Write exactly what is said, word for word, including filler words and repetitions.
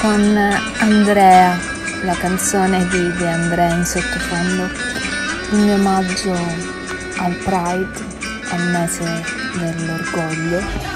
con Andrea, la canzone di De André in sottofondo, il mio omaggio al Pride, al mese dell'orgoglio.